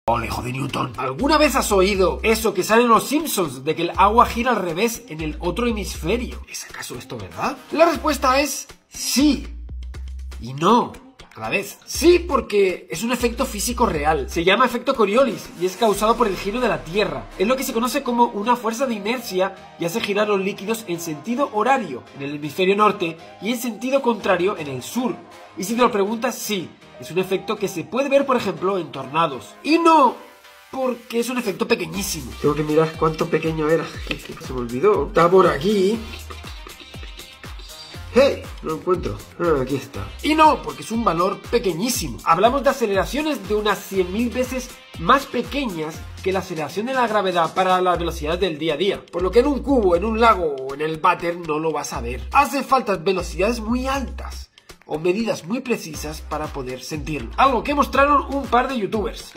Ole, hijo de Newton. ¿Alguna vez has oído eso que sale en los Simpsons, de que el agua gira al revés en el otro hemisferio? ¿Es acaso esto verdad? La respuesta es sí y no a la vez. Sí, porque es un efecto físico real. Se llama efecto Coriolis y es causado por el giro de la Tierra. Es lo que se conoce como una fuerza de inercia y hace girar los líquidos en sentido horario en el hemisferio norte y en sentido contrario en el sur. Y si te lo preguntas, sí, es un efecto que se puede ver, por ejemplo, en tornados. Y no, porque es un efecto pequeñísimo. Tengo que mirar cuánto pequeño era. Se me olvidó. Está por aquí. ¡Hey! No lo encuentro. Ah, aquí está. Y no, porque es un valor pequeñísimo. Hablamos de aceleraciones de unas 100.000 veces más pequeñas que la aceleración de la gravedad para la velocidad del día a día. Por lo que en un cubo, en un lago o en el váter no lo vas a ver. Hace falta velocidades muy altas o medidas muy precisas para poder sentirlo. Algo que mostraron un par de youtubers.